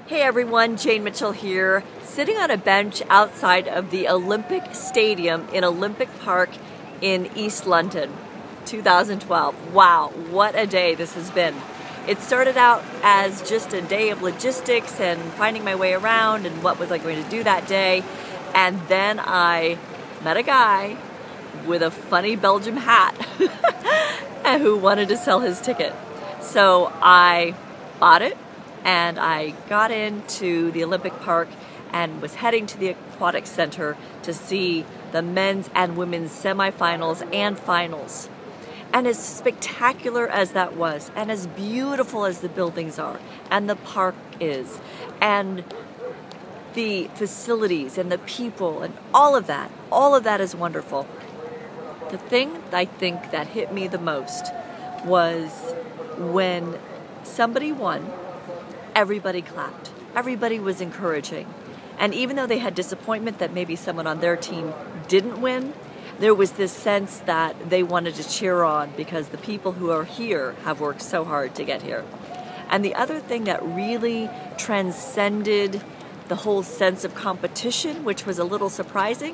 Hey everyone, Jane Mitchell here, sitting on a bench outside of the Olympic Stadium in Olympic Park in East London, 2012. Wow, what a day this has been. It started out as just a day of logistics and finding my way around and what was I going to do that day. And then I met a guy with a funny Belgium hat who wanted to sell his ticket. So I bought it. And I got into the Olympic Park and was heading to the Aquatic Center to see the men's and women's semifinals and finals. And as spectacular as that was, and as beautiful as the buildings are, and the park is, and the facilities and the people and all of that is wonderful. The thing I think that hit me the most was when somebody won. Everybody clapped. Everybody was encouraging. And even though they had disappointment that maybe someone on their team didn't win, there was this sense that they wanted to cheer on because the people who are here have worked so hard to get here. And the other thing that really transcended the whole sense of competition, which was a little surprising,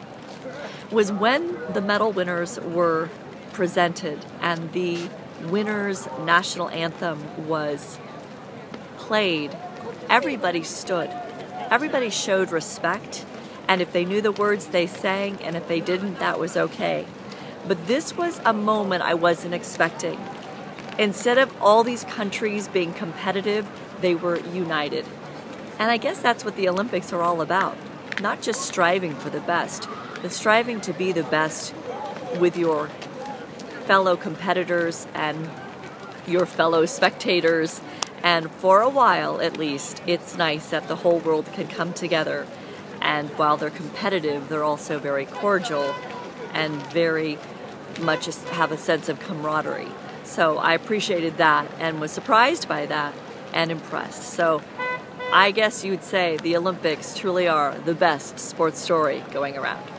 was when the medal winners were presented and the winners' national anthem was played. Everybody stood. Everybody showed respect, and if they knew the words, they sang, and if they didn't, that was okay. But this was a moment I wasn't expecting. Instead of all these countries being competitive, they were united. And I guess that's what the Olympics are all about. Not just striving for the best, but striving to be the best with your fellow competitors and your fellow spectators. And for a while, at least, it's nice that the whole world can come together. And while they're competitive, they're also very cordial and very much have a sense of camaraderie. So I appreciated that and was surprised by that and impressed. So I guess you'd say the Olympics truly are the best sports story going around.